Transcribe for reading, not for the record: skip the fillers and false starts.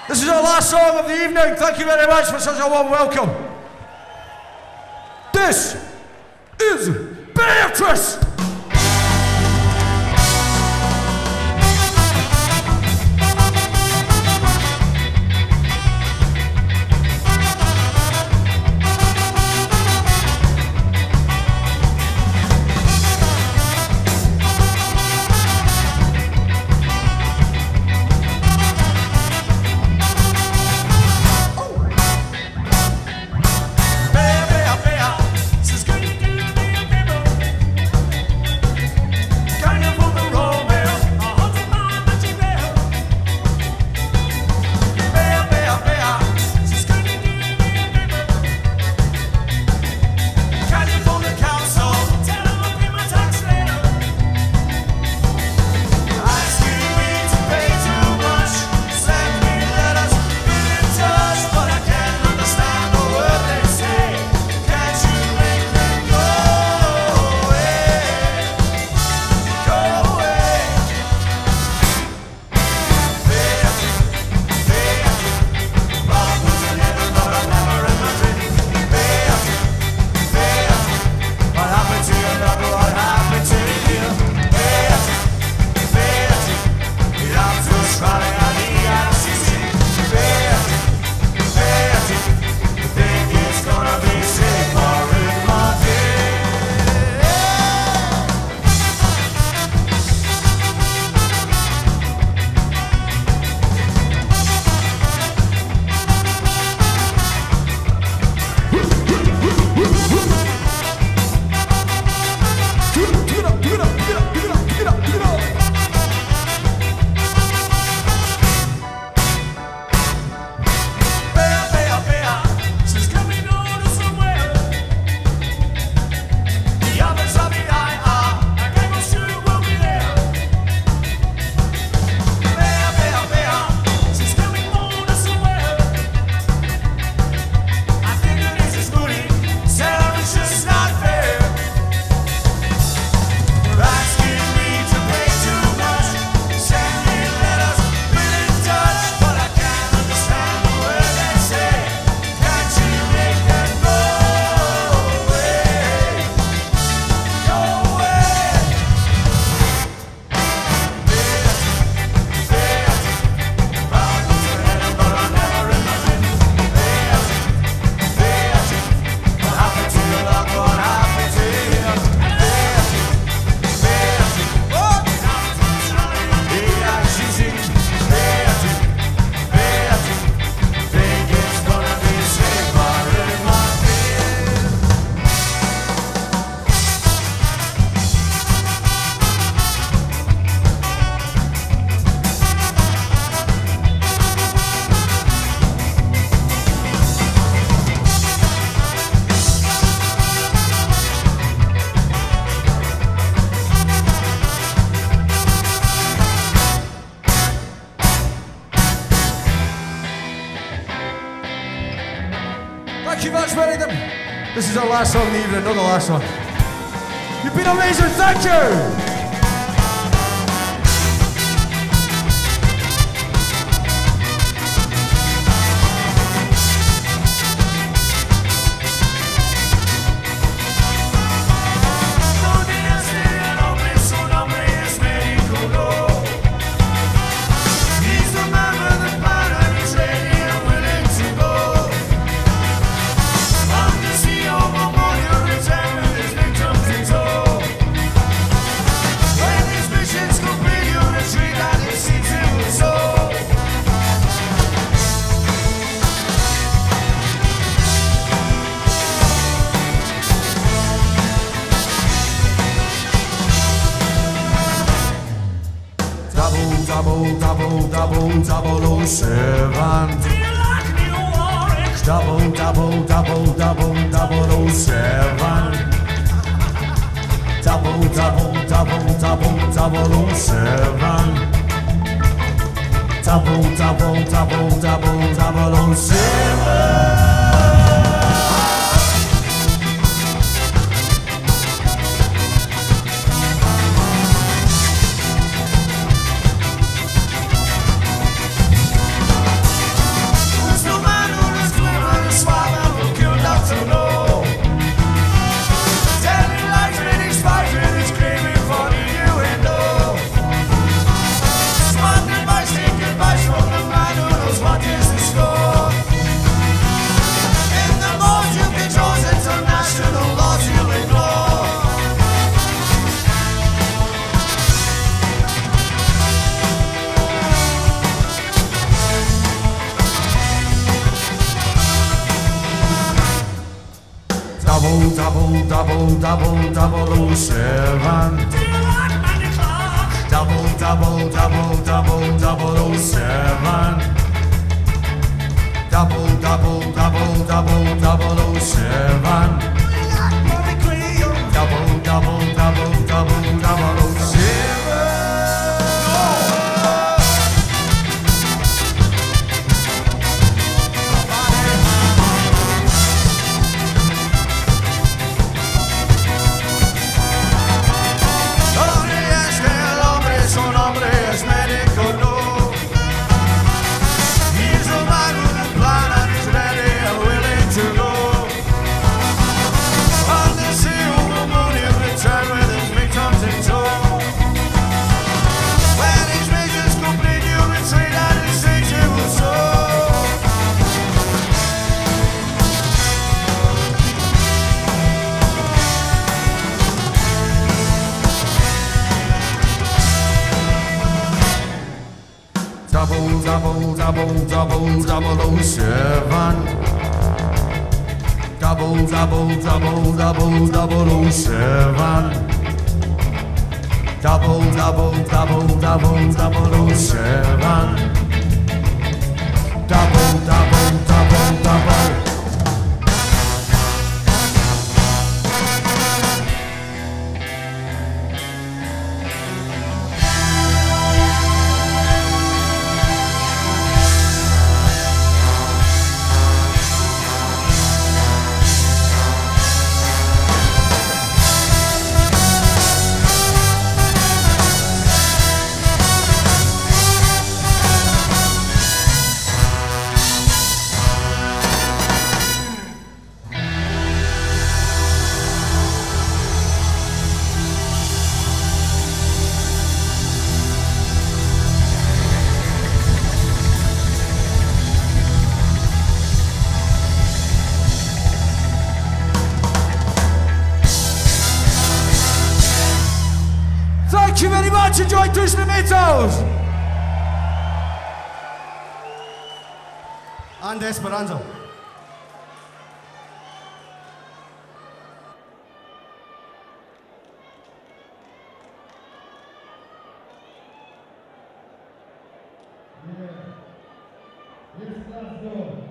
This is our last song of the evening. Thank you very much for such a warm welcome. This is Beatrice. Thank you much, Wellington. This is our last song of the evening, not the last one. You've been amazing, thank you! Double 007. Do you like me, Warwick? Double 007. Double 007. double, double, double, double, double 07. Double, double, double, double, double 07. Double, double, double, double, double 07. Double, double, double, double, double 07. Double, double, double, double, double 07. Double, double, double, double, double 07. Double, double, double, double, double 07. Double, double, double, double. Thank you very much. Enjoy Dos Tomatoes and Esperanza. Yes, Glasgow.